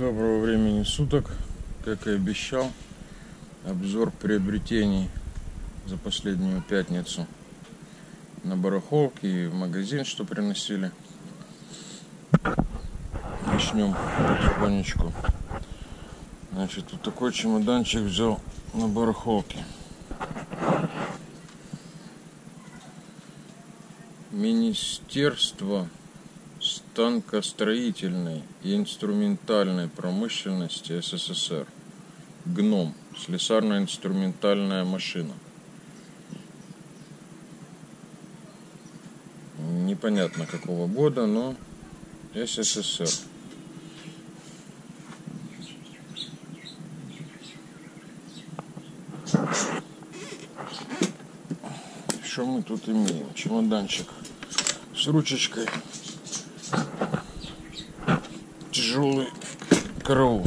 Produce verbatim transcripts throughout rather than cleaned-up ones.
Доброго времени суток. Как и обещал, обзор приобретений за последнюю пятницу на барахолке и в магазин, что приносили. Начнем потихонечку. Значит, вот такой чемоданчик взял на барахолке. Министерство станкостроительной и инструментальной промышленности СССР. ГНОМ. Слесарно-инструментальная машина. Непонятно какого года, но СССР. Что мы тут имеем? Чемоданчик с ручечкой. Тяжелый караул.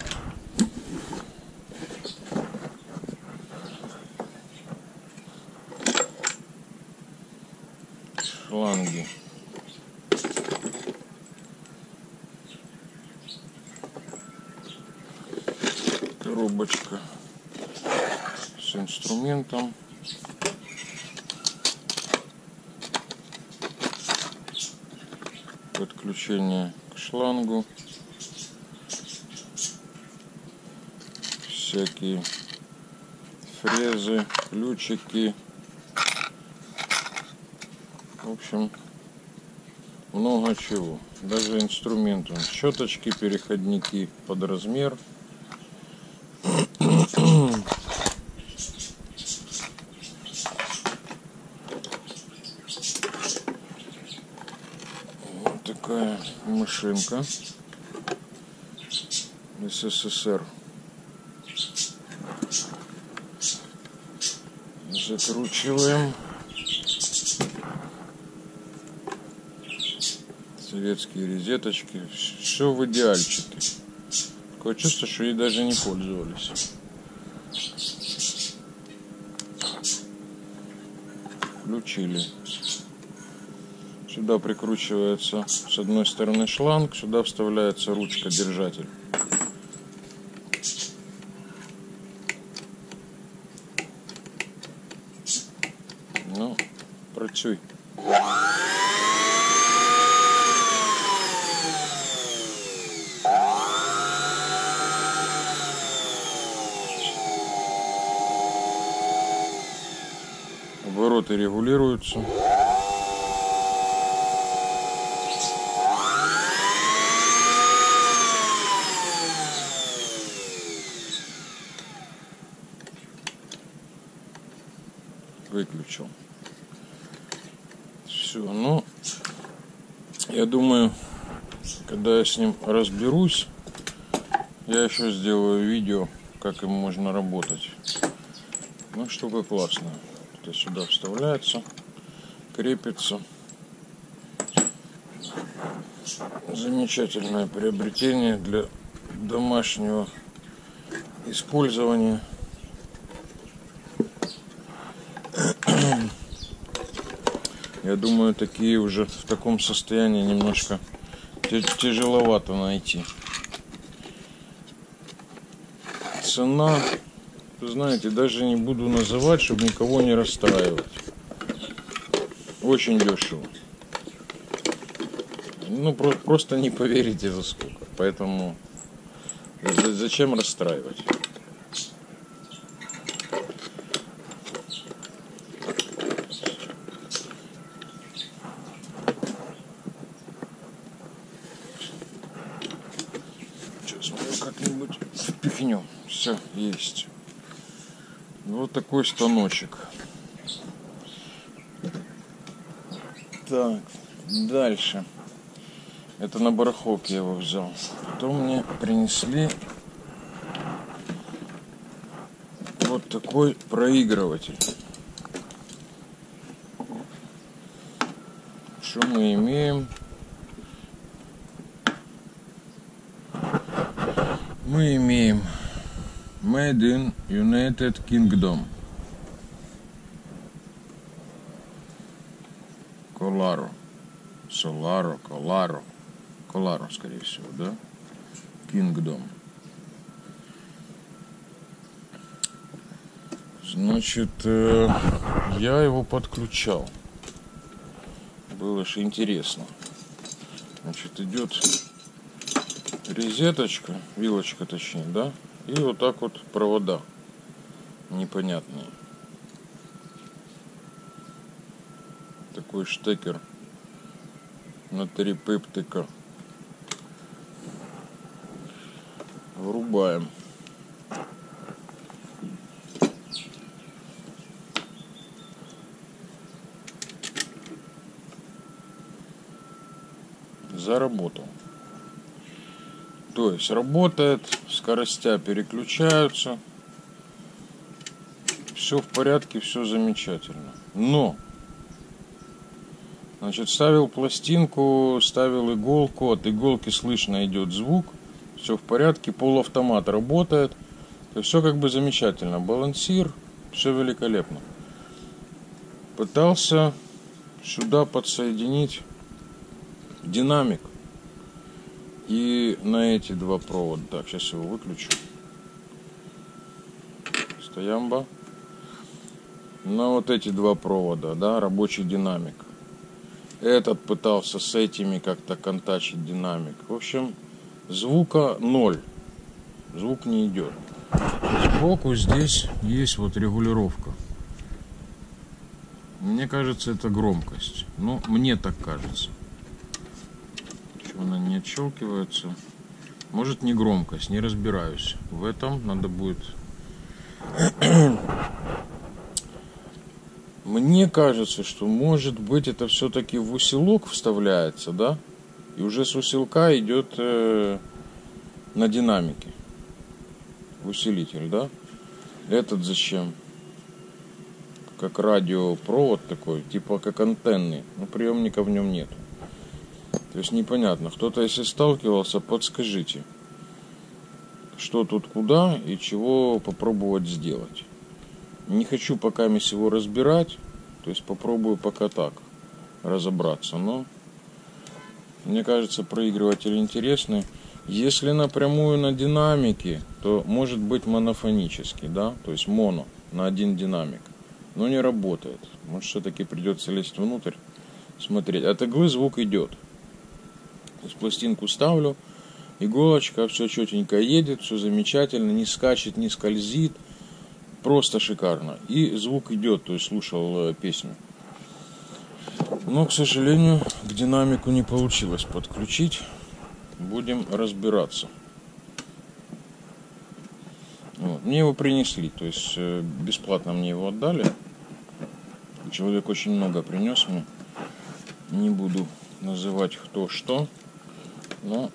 Шланги. Коробочка с инструментом. Подключение к шлангу. Всякие фрезы, ключики. В общем, много чего. Даже инструмент. Щеточки, переходники под размер. Вот такая машинка. СССР. Закручиваем. Советские розеточки. Все в идеальчике. Такое чувство, что ей даже не пользовались. Включили. Сюда прикручивается с одной стороны шланг, сюда вставляется ручка-держатель. Ну, працюй. Обороты регулируются. Выключил. Все, ну, я думаю, когда я с ним разберусь, я еще сделаю видео, как им можно работать. Ну, штука классная. Это сюда вставляется, крепится. Замечательное приобретение для домашнего использования. Я думаю, такие уже в таком состоянии немножко тяжеловато найти. Цена, знаете, даже не буду называть, чтобы никого не расстраивать. Очень дешево. Ну, про- просто не поверите за сколько. Поэтому зачем расстраивать? Как-нибудь впихнем. Все, есть. Вот такой станочек. Так, дальше. Это на барахолке я его взял. Потом мне принесли вот такой проигрыватель. Что мы имеем? Мы имеем Made in United Kingdom. Коларо. Соларо, Коларо. Коларо, скорее всего, да? Kingdom. Значит, э, я его подключал. Было же интересно. Значит, идет розеточка, вилочка точнее, да? И вот так вот провода непонятные. Такой штекер на три пептика. Врубаем. Заработал. То есть работает, скоростя переключаются. Все в порядке, все замечательно. Но, значит, ставил пластинку, ставил иголку, от иголки слышно идет звук. Все в порядке, полуавтомат работает. То есть все как бы замечательно. Балансир, все великолепно. Пытался сюда подсоединить динамик. И на эти два провода. Так, сейчас его выключу. Стоямба. На вот эти два провода, да, рабочий динамик. Этот пытался с этими как-то контачить динамик. В общем, звука ноль. Звук не идет. Сбоку здесь есть вот регулировка. Мне кажется, это громкость. Ну, мне так кажется. Она не отщелкивается. Может, не громкость, не разбираюсь. В этом надо будет... Мне кажется, что может быть это все-таки в усилок вставляется, да? И уже с усилка идет э, на динамике. Усилитель, да? Этот зачем? Как радиопровод такой, типа как антенный. Но приемника в нем нет. То есть непонятно. Кто-то, если сталкивался, подскажите, что тут куда и чего попробовать сделать. Не хочу пока его разбирать. То есть попробую пока так разобраться. Но мне кажется, проигрыватель интересный. Если напрямую на динамике, то может быть монофонический, да? То есть моно на один динамик. Но не работает. Может, все-таки придется лезть внутрь, смотреть. От иглы звук идет. То есть пластинку ставлю, иголочка, все четенько едет, все замечательно, не скачет, не скользит, просто шикарно. И звук идет, то есть слушал песню. Но, к сожалению, к динамику не получилось подключить. Будем разбираться. Вот. Мне его принесли, то есть бесплатно мне его отдали. Человек очень много принес мне. Не буду называть кто что. Но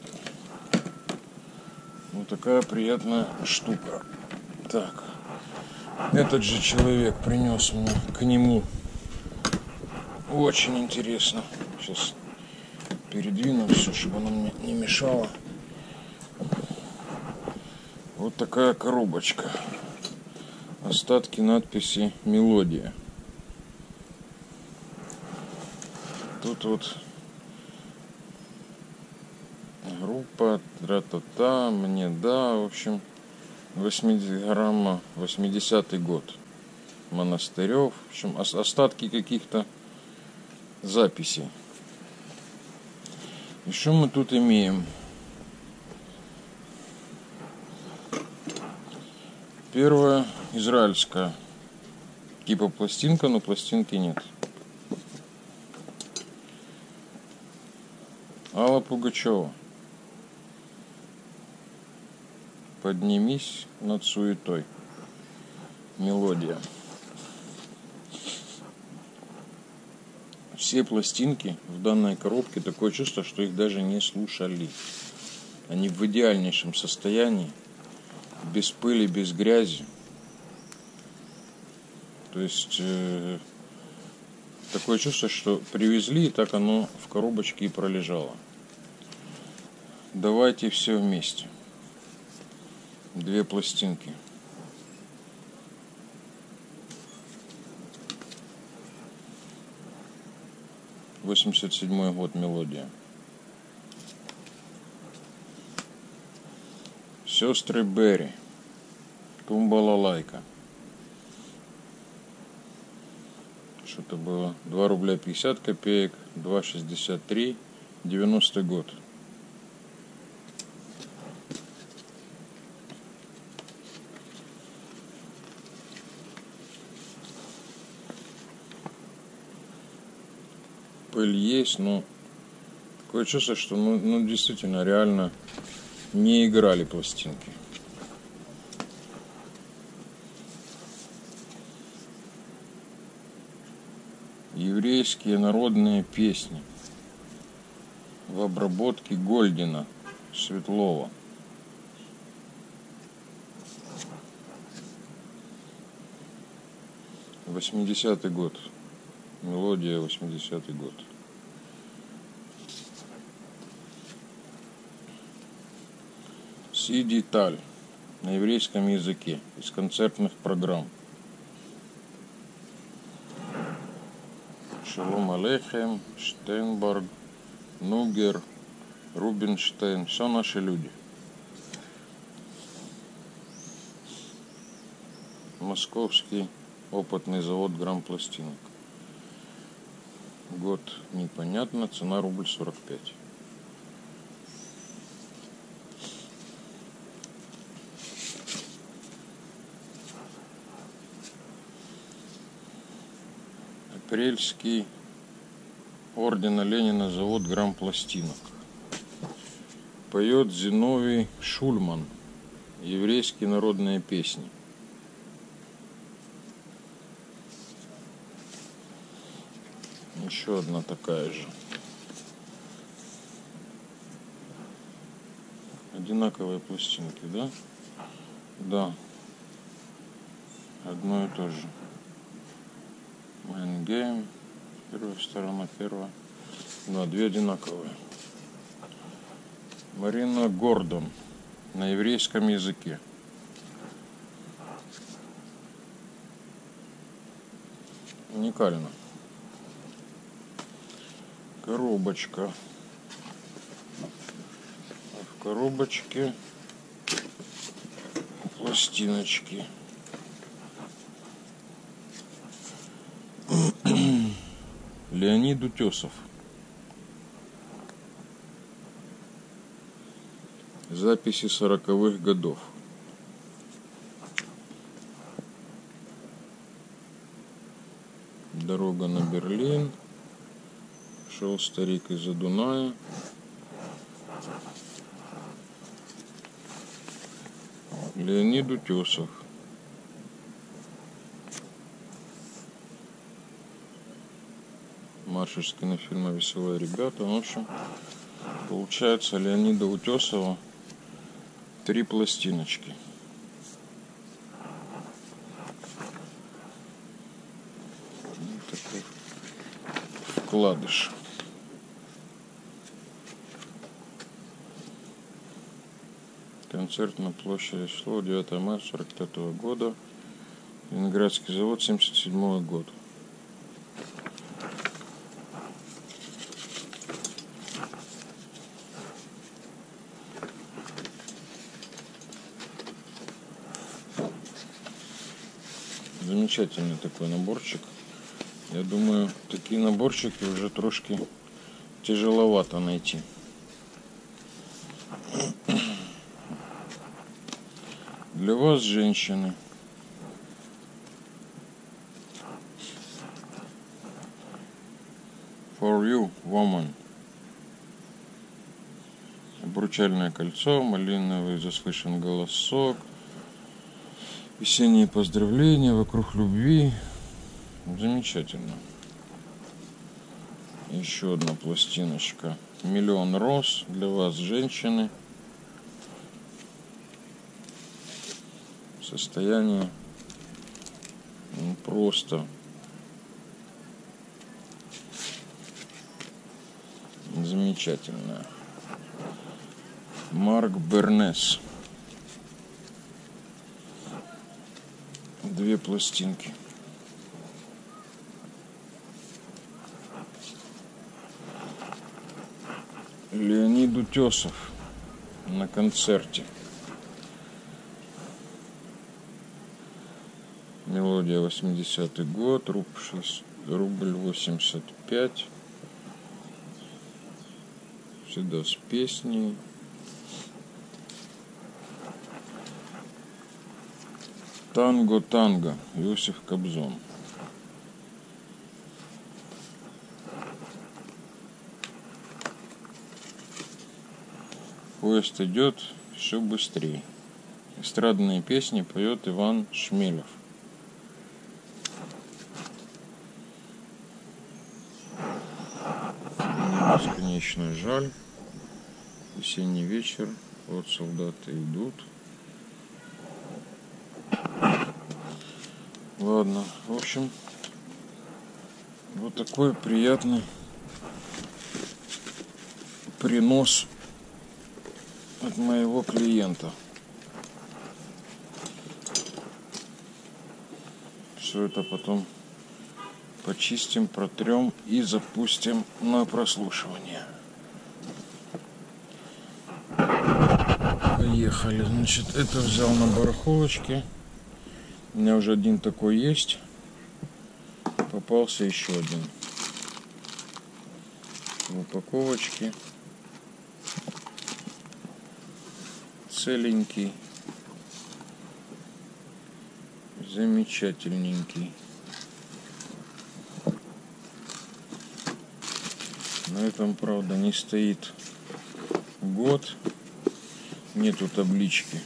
вот такая приятная штука. Так. Этот же человек принес мне к нему. Очень интересно. Сейчас передвину все, чтобы оно мне не мешало. Вот такая коробочка. Остатки надписи «Мелодия». Тут вот группа, тра-та-та, мне да, в общем, восемьдесят грамма, восьмидесятый год. Монастырев, в общем, остатки каких-то записей. И что мы тут имеем? Первая израильская типа пластинка, но пластинки нет. Алла Пугачева. Поднимись над суетой. Мелодия. Все пластинки в данной коробке, такое чувство, что их даже не слушали. Они в идеальнейшем состоянии, без пыли, без грязи. То есть э, такое чувство, что привезли, и так оно в коробочке и пролежало. Давайте все вместе. Две пластинки. восемьдесят седьмой год, мелодия. Сестры Берри. Тумбалалайка. Что-то было. два рубля пятьдесят копеек. два шестьдесят три. девяностый год. Пыль есть, но такое чувство, что ну, ну действительно реально не играли пластинки. Еврейские народные песни в обработке Гольдина Светлова. восьмидесятый год. Мелодия, восьмидесятый год. Сиди Таль на еврейском языке из концертных программ. Шалом Алейхем, Штейнберг, Нугер, Рубинштейн. Все наши люди. Московский опытный завод грампластинок. Год непонятно, цена рубль сорок пять. Апрельский ордена Ленина завод грампластинок. Поет Зиновий Шульман. Еврейские народные песни. Еще одна такая же. Одинаковые пластинки, да? Да. Одно и то же. Main Game. Первая сторона, первая. Да, две одинаковые. Марина Гордон. На еврейском языке. Уникально. Коробочка. В коробочке пластиночки. Леонид Утесов. Записи сороковых годов. Дорога на Берлин. Шел старик из-за Дуная. Леонид Утесов. Марш из кинофильма «Веселые ребята». В общем, получается Леонида Утесова три пластиночки. Вот такой вкладыш. Концерт на площади Шло, девятое марта сорок пятого года. Ленинградский завод, семьдесят седьмой год. Замечательный такой наборчик. Я думаю, такие наборчики уже трошки тяжеловато найти. Для вас, женщины, for you, woman. Обручальное кольцо, малиновый заслышан голосок, весенние поздравления, вокруг любви. Замечательно. Еще одна пластиночка. Миллион роз для вас, женщины. Состояние ну, просто замечательное. Марк Бернес. Две пластинки. Леонид Утесов на концерте. Мелодия восьмидесятый год, рубль восемьдесят пять. Всегда с песней. Танго, танго, Иосиф Кобзон. Поезд идет все быстрее. Эстрадные песни поет Иван Шмелев. Мне бесконечно жаль. Весенний вечер, вот солдаты идут. Ладно, в общем, вот такой приятный принос от моего клиента. Все это потом почистим, протрем и запустим на прослушивание. Поехали. Значит, это взял на барахолочке. У меня уже один такой есть. Попался еще один. В упаковочке. Целенький. Замечательненький. На этом, правда, не стоит год. Нету таблички.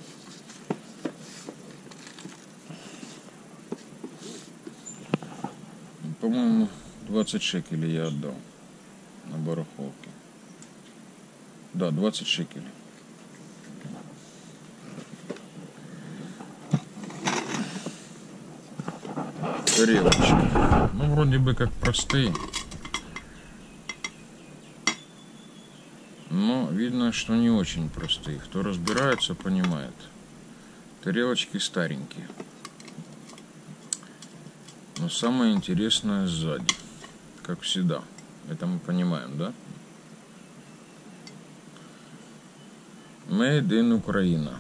По-моему, двадцать шекелей я отдал на барахолке. Да, двадцать шекелей. Тарелочки. Ну, вроде бы как простые. Но видно, что не очень простые. Кто разбирается, понимает. Тарелочки старенькие. Но самое интересное сзади. Как всегда. Это мы понимаем, да? Made in Украина.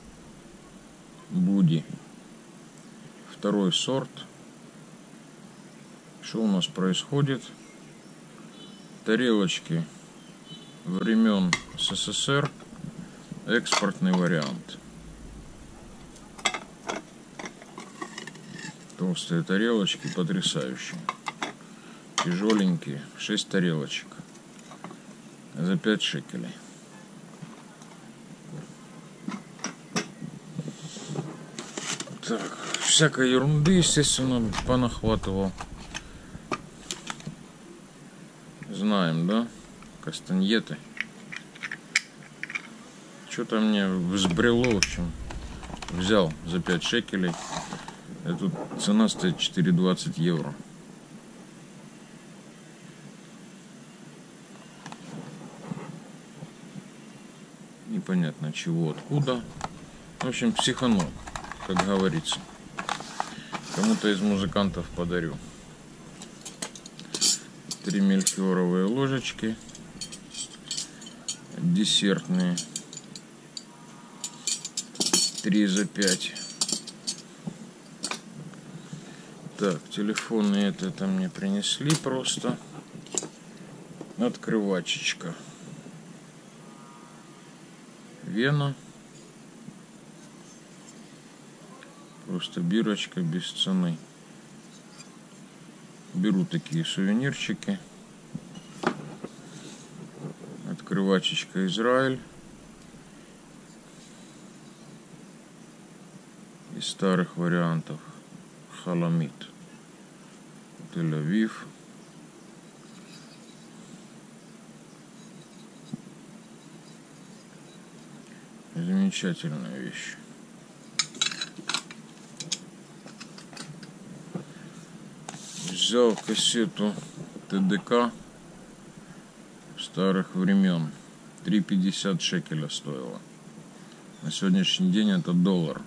Буди. Второй сорт. Что у нас происходит? Тарелочки времен СССР. Экспортный вариант. Толстые тарелочки потрясающие. Тяжеленькие. шесть тарелочек. За пять шекелей. Так, всякой ерунды, естественно, понахватывал. Знаем, да? Кастаньеты. Что-то мне взбрело, в общем. Взял за пять шекелей. И тут цена стоит четыре двадцать евро. Непонятно чего, откуда. В общем, психанул, как говорится. Кому-то из музыкантов подарю. Три мельхиоровые ложечки. Десертные. Три за пять. Так, телефоны это, это мне принесли просто. Открывачечка. Вена. Просто бирочка без цены. Беру такие сувенирчики. Открывачечка Израиль. Из старых вариантов Халамид. Тель-Авив. Замечательная вещь. Взял кассету ТДК старых времен. три пятьдесят шекеля стоило. На сегодняшний день это доллар.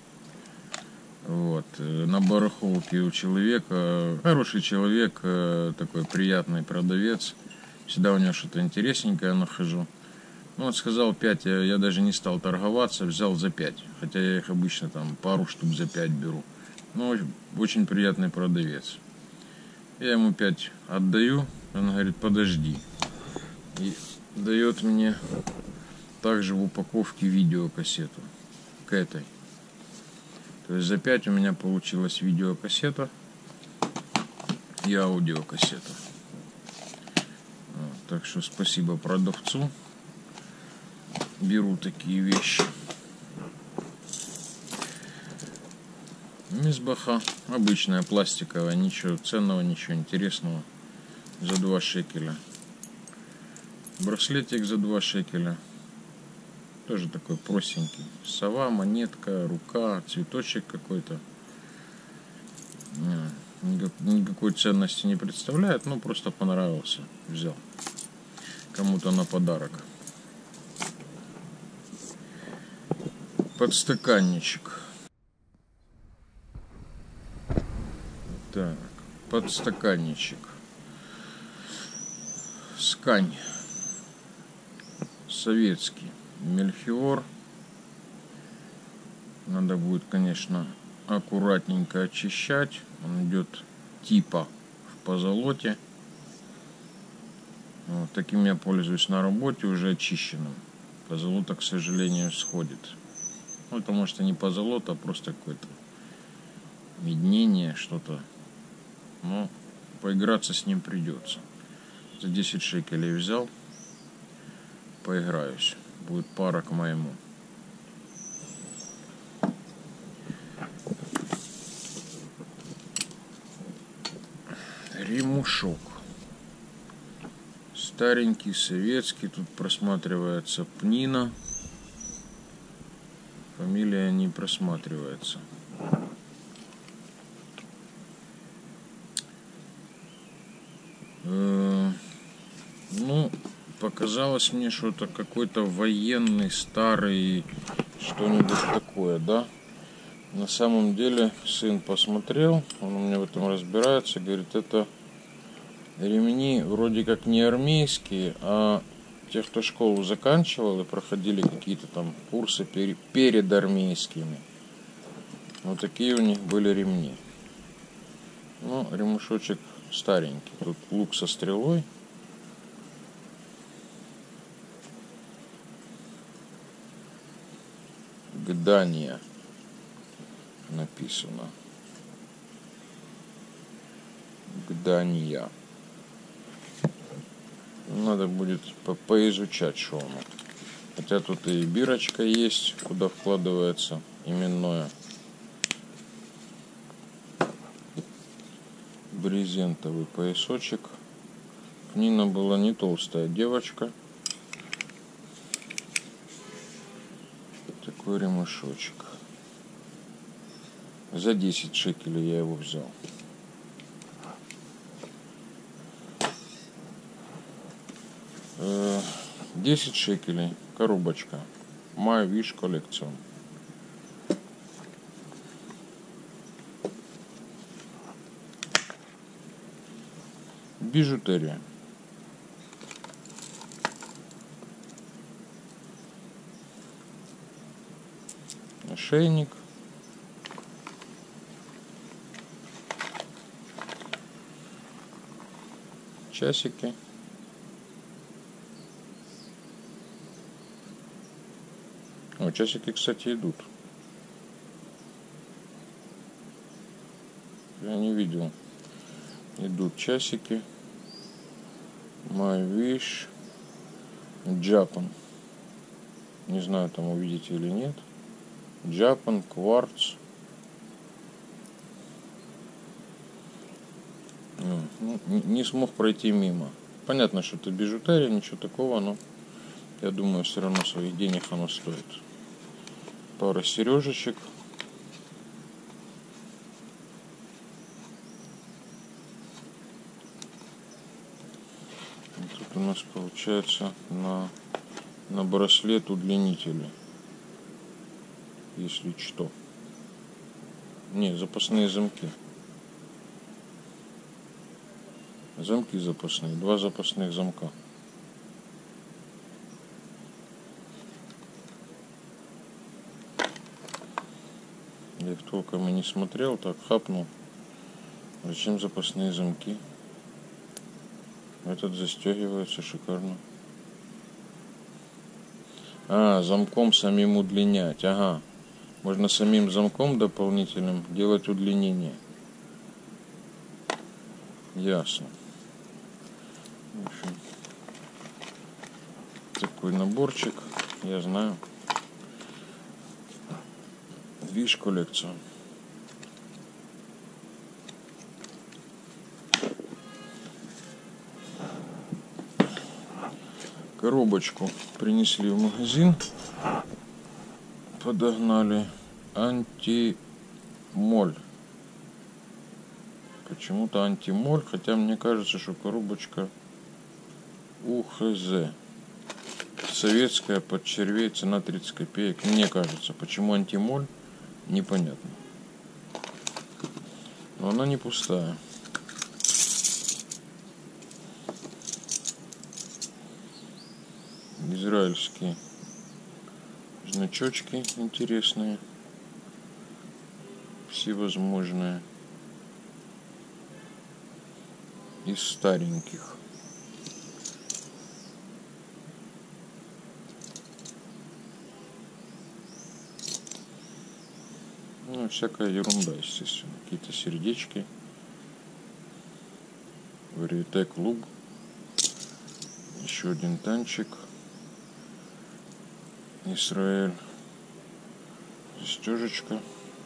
Вот. На барахолке у человека, хороший человек, такой приятный продавец. Всегда у него что-то интересненькое нахожу. Ну вот сказал пять, я, я даже не стал торговаться, взял за пять. Хотя я их обычно там пару штук за пять беру. Ну, очень приятный продавец. Я ему пять отдаю, он говорит, подожди. И дает мне также в упаковке видеокассету к этой. То есть за пять у меня получилась видеокассета и аудиокассета. Вот, так что спасибо продавцу. Беру такие вещи. Мисбаха обычная, пластиковая, ничего ценного, ничего интересного. За два шекеля. Браслетик за два шекеля. Тоже такой простенький. Сова, монетка, рука, цветочек какой-то. Никакой ценности не представляет, но просто понравился. Взял. Кому-то на подарок. Подстаканничек. Так, подстаканничек. Скань. Советский. Мельхиор. Надо будет, конечно, аккуратненько очищать. Он идет типа в позолоте. Вот таким я пользуюсь на работе, уже очищенным. Позолота, к сожалению, сходит. Ну, это может и не позолота, а просто какое-то меднение, что-то. Но поиграться с ним придется. За десять шекелей взял. Поиграюсь. Будет пара к моему. Ремушок. Старенький, советский. Тут просматривается Пнина. Фамилия не просматривается. Э, ну, показалось мне, что это какой-то военный, старый, что-нибудь такое, да? На самом деле сын посмотрел, он у меня в этом разбирается, говорит, это ремни вроде как не армейские, а те, кто школу заканчивал и проходили какие-то там курсы перед армейскими. Вот такие у них были ремни. Ну, ремушочек старенький. Тут лук со стрелой. Гдания написано. Гдания. Надо будет по поизучать, что оно. Хотя тут и бирочка есть, куда вкладывается именное. Брезентовый поясочек. Нина была не толстая девочка. Такой ремешочек. За десять шекелей я его взял. десять шекелей. Коробочка. My Wish Collection. Бижутерия. Ошейник. Часики. О, часики, кстати, идут. Я не видел. Идут часики. My Wish. Japan. Не знаю, там увидите или нет. Japan, кварц. Ну, не смог пройти мимо. Понятно, что это бижутерия, ничего такого, но я думаю, все равно своих денег оно стоит. Пара сережечек. И тут у нас получается на, на браслет удлинители. Если что. Не, запасные замки. Замки запасные. Два запасных замка. Я их толком и не смотрел, так хапнул. Зачем запасные замки? Этот застегивается шикарно. А, замком самим удлинять. Ага. Можно самим замком дополнительным делать удлинение. Ясно. В общем, такой наборчик. Я знаю. Виш коллекция. Коробочку принесли в магазин. Подогнали антимоль. Почему-то антимоль, хотя мне кажется, что коробочка УХЗ. Советская, под червей, цена тридцать копеек. Мне кажется. Почему антимоль, непонятно. Но она не пустая. Израильские значочки интересные. Всевозможные. Из стареньких. Ну, всякая ерунда, естественно. Какие-то сердечки. Варьете клуб. Еще один танчик. Израиль. Застежечка.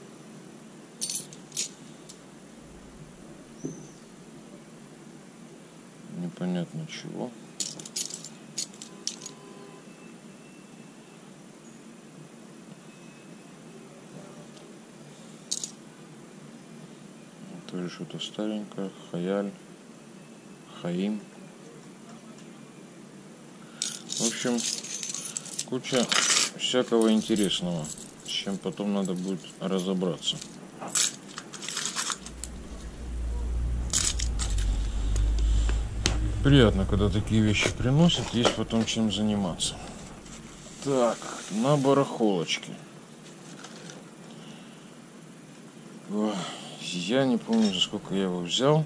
Непонятно чего. Тоже что-то старенькое. Хаяль. Хаим. В общем, куча всякого интересного, с чем потом надо будет разобраться. Приятно, когда такие вещи приносят, есть потом чем заниматься. Так, на барахолочке. Я не помню, за сколько я его взял.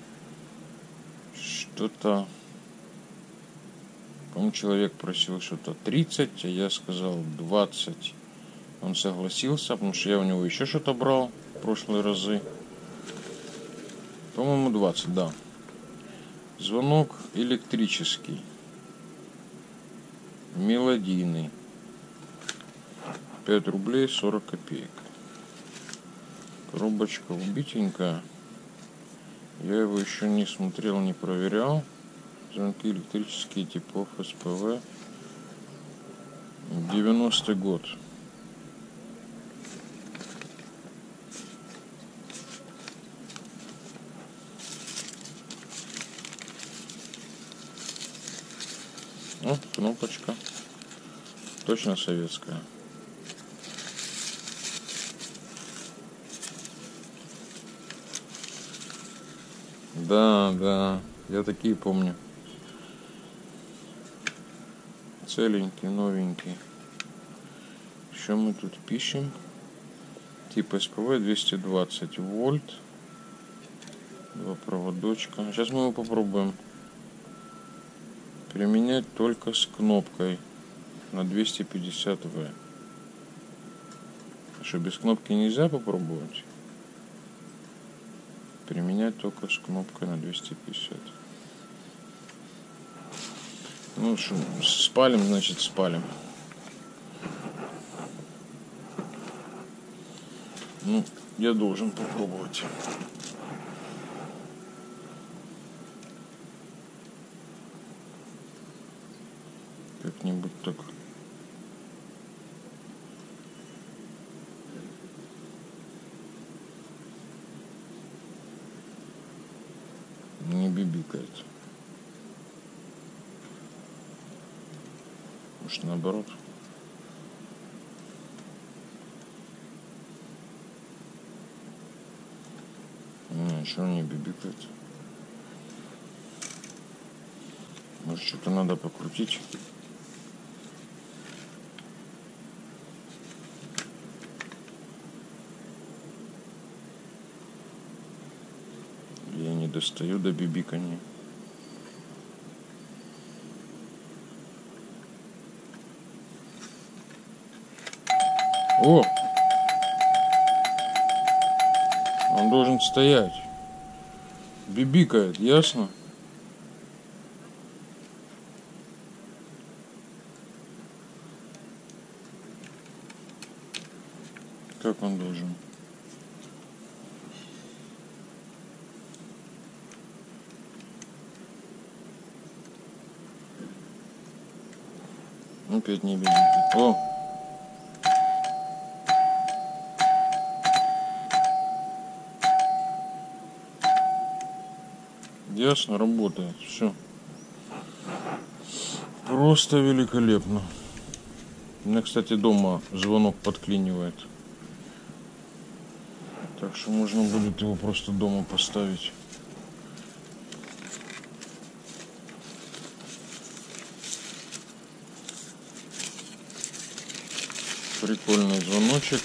Что-то... По-моему, человек просил что-то тридцать, а я сказал двадцать. Он согласился, потому что я у него еще что-то брал в прошлые разы. По-моему, двадцать, да. Звонок электрический. Мелодийный. пять рублей сорок копеек. Коробочка убитенькая. Я его еще не смотрел, не проверял. Звонки электрические типов СПВ. девяностый год. О, кнопочка. Точно советская. Да, да, я такие помню. Целенький, новенький. Что мы тут пишем? Тип СПВ двести двадцать вольт. Два проводочка. Сейчас мы его попробуем применять только с кнопкой на двести пятьдесят ватт. Что, без кнопки нельзя попробовать? Применять только с кнопкой на двести пятьдесят. Ну что, спалим, значит спалим. Ну, я должен попробовать. Как-нибудь так. Не бибикает. Может, наоборот. Не, еще не бибикает. Может, что-то надо покрутить. достаю до бибикания. О! Он должен стоять. Бибикает, ясно? Как он должен? Опять не бибикает. О! Ясно, работает. Все. Просто великолепно. У меня, кстати, дома звонок подклинивает. Так что можно будет его просто дома поставить. Прикольный звоночек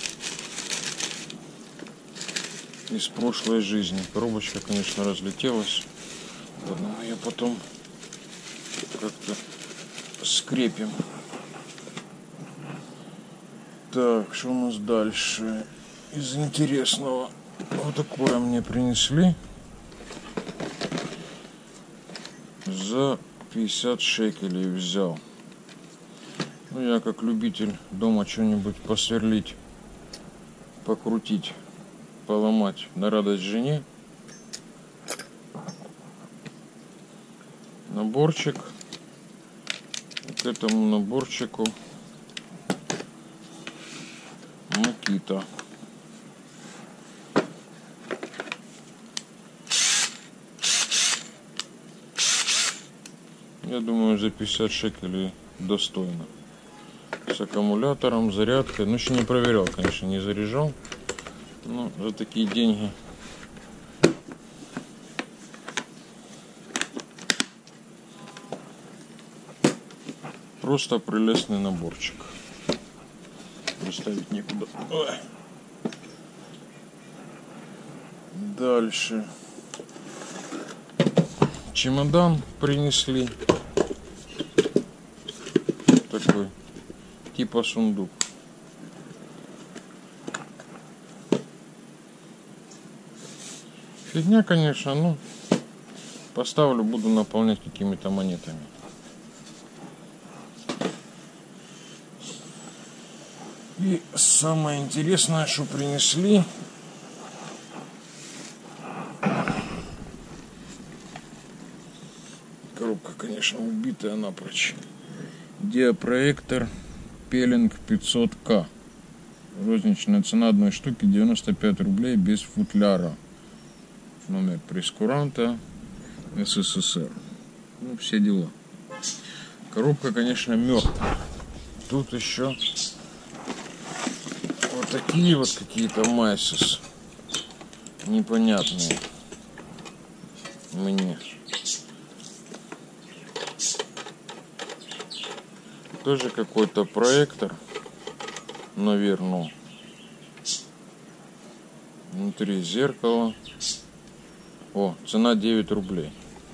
из прошлой жизни. Коробочка, конечно, разлетелась. Ладно, мы ее потом как-то скрепим. Так, что у нас дальше? Из интересного. Вот такое мне принесли. За пятьдесят шекелей взял. Ну, я как любитель дома что-нибудь посверлить, покрутить, поломать на радость жене. Наборчик. К этому наборчику Makita. Я думаю, за пятьдесят шекелей достойно. С аккумулятором, зарядкой. Ну, еще не проверял, конечно, не заряжал. Но за такие деньги просто прелестный наборчик. Представить некуда. Ой. Дальше. Чемодан принесли. Такой. Типа сундук. Фигня, конечно, ну поставлю, буду наполнять какими-то монетами. И самое интересное, что принесли, коробка, конечно, убитая напрочь. Диапроектор Пелинг пятьсот ка. Розничная цена одной штуки девяносто пять рублей без футляра. Номер прейскуранта СССР. Ну, все дела. Коробка, конечно, мертвая. Тут еще вот такие вот какие-то майсис непонятные мне. Тоже какой-то проектор, наверное. Внутри зеркало. О, цена девять рублей.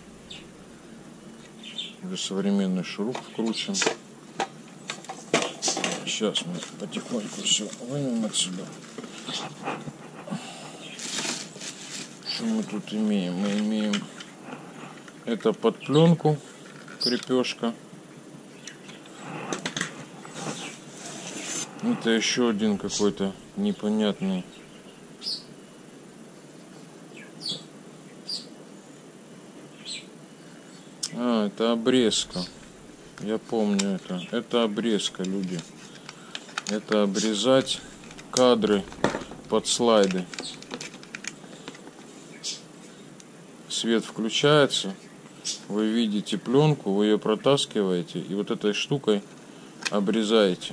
Уже современный шуруп вкручен. Сейчас мы потихоньку все вынем отсюда. Что мы тут имеем? Мы имеем это под пленку, крепежка. Это еще один какой-то непонятный. А, это обрезка. Я помню это. Это обрезка, люди. Это обрезать кадры под слайды. Свет включается. Вы видите пленку, вы ее протаскиваете и вот этой штукой обрезаете.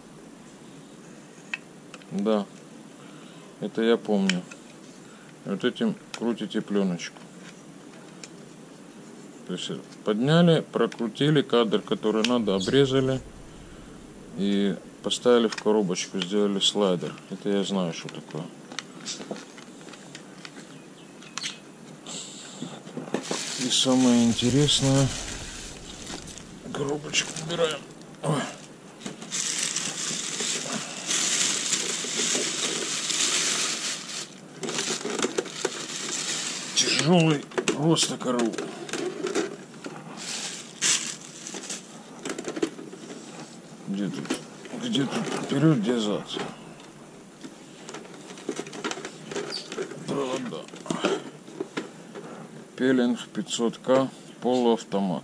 Да, это я помню. Вот этим крутите пленочку. То есть подняли, прокрутили кадр, который надо, обрезали и поставили в коробочку, сделали слайдер. Это я знаю, что такое. И самое интересное, коробочку убираем. Ой. Тяжелый просто коров. Где тут? Где тут вперед, где зад? Провода. Пелинг пятьсот ка полуавтомат.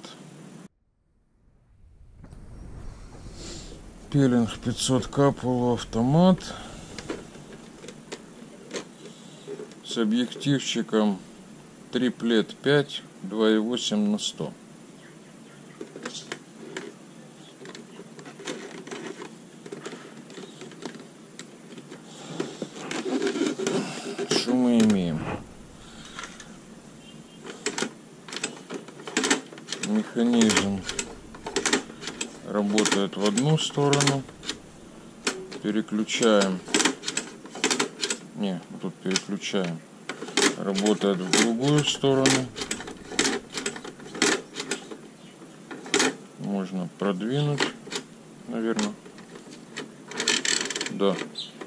Пелинг пятьсот ка полуавтомат с объективчиком триплет пять два и восемь на сто. Что мы имеем? Механизм работает в одну сторону. Переключаем. Не, тут переключаем. Работает в другую сторону. Можно продвинуть, наверное. Да.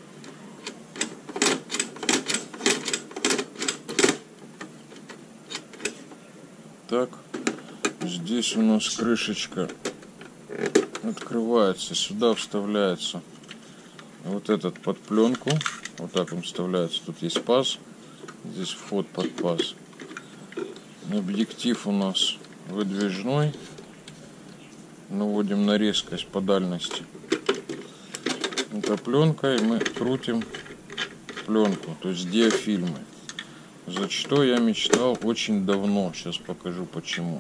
Так. Здесь у нас крышечка открывается, сюда вставляется вот этот под пленку. Вот так он вставляется. Тут есть паз. Здесь вход под паз. Объектив у нас выдвижной. Наводим на резкость по дальности. Это пленка, и мы крутим пленку, то есть диафильмы. За что я мечтал очень давно. Сейчас покажу почему.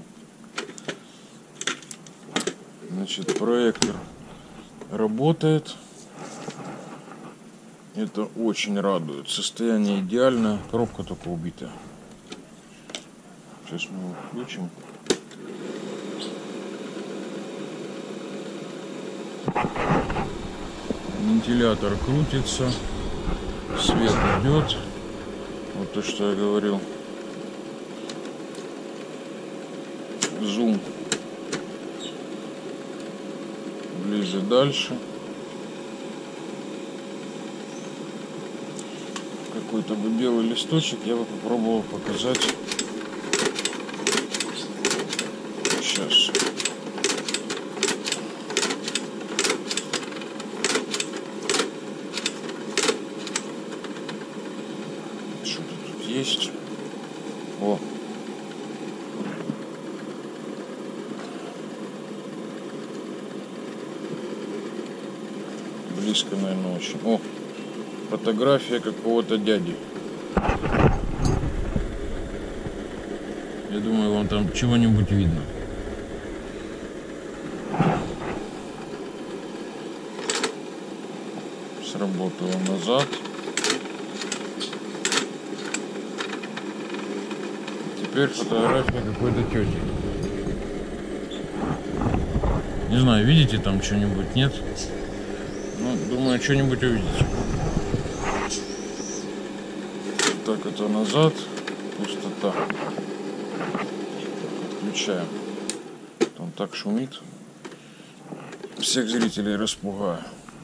Значит, проектор работает. Это очень радует. Состояние идеальное. Коробка только убитая. Сейчас мы его включим. Вентилятор крутится. Свет идет. Вот то, что я говорил. Зум. Ближе, дальше. Какой-то бы белый листочек я бы попробовал показать. Сейчас. Что-то тут есть. О. Близко, наверное, очень. О. Фотография какого-то дяди. Я думаю, вам там чего-нибудь видно. Сработало назад. Теперь фотография какой-то тети. Не знаю, видите там что-нибудь, нет? Ну, думаю, что-нибудь увидите. Так, это назад. Пустота. Отключаем. Он так шумит. Всех зрителей распугаю.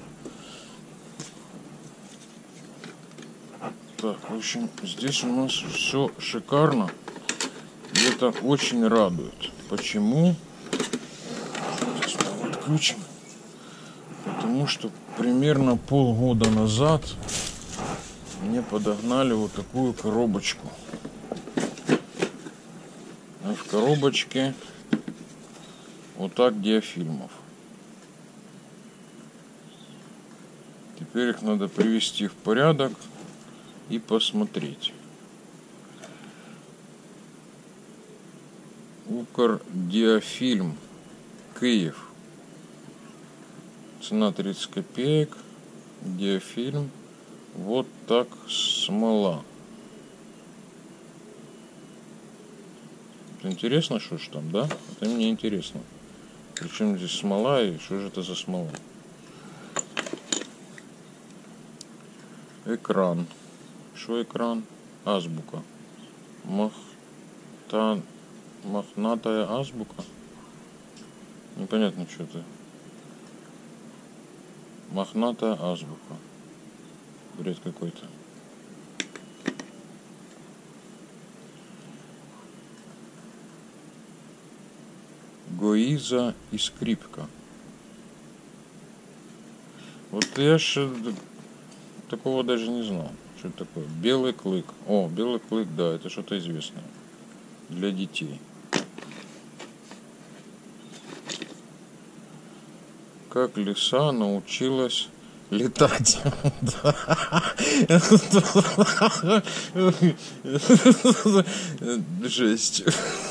Так, в общем, здесь у нас все шикарно. И это очень радует. Почему? Сейчас мы отключим. Потому что примерно полгода назад мне подогнали вот такую коробочку. А в коробочке вот так диафильмов. Теперь их надо привести в порядок и посмотреть. Укрдиафильм, Киев. Цена тридцать копеек. Диафильм. Вот так смола. Интересно, что ж там, да? Это мне интересно. Причем здесь смола и что же это за смола? Экран. Что экран? Азбука. Махтан. Мохнатая азбука. Непонятно, что это. Мохнатая азбука. Бред какой-то. Гоиза и скрипка. Вот я ж такого даже не знал. Что это такое? Белый клык. О, белый клык, да, это что-то известное. Для детей. Как лиса научилась летать. Жесть.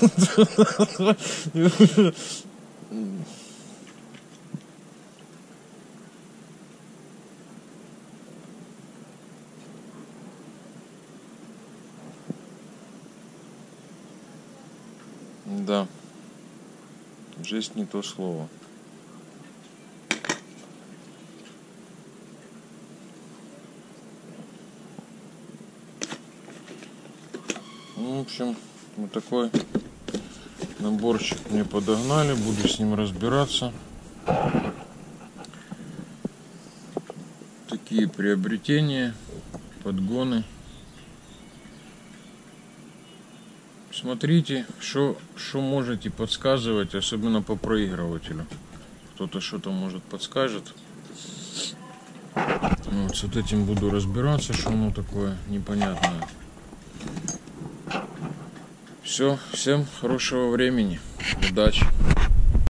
Да. Жесть не то слово. Ну, в общем, вот такой наборчик мне подогнали. Буду с ним разбираться. Такие приобретения, подгоны. Смотрите, что можете подсказывать, особенно по проигрывателю. Кто-то что-то может подскажет. Вот с вот этим буду разбираться, что оно такое непонятное. Все, всем хорошего времени, удачи.